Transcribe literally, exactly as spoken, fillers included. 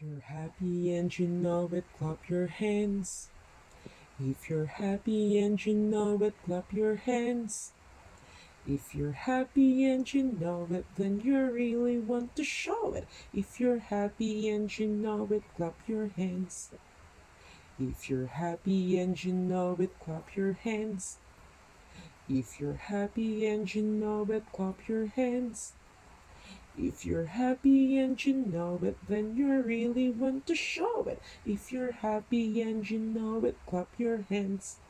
you're happy and you know it, clap your hands. If you're happy and you know it, clap your hands. If you're happy and you know it, then you really want to show it. If you're happy and you know it, clap your hands. If you're happy and you know it, clap your hands. If you're happy and you know it, clap your hands. If you're happy and you know it, then you really want to show it. If you're happy and you know it, clap your hands.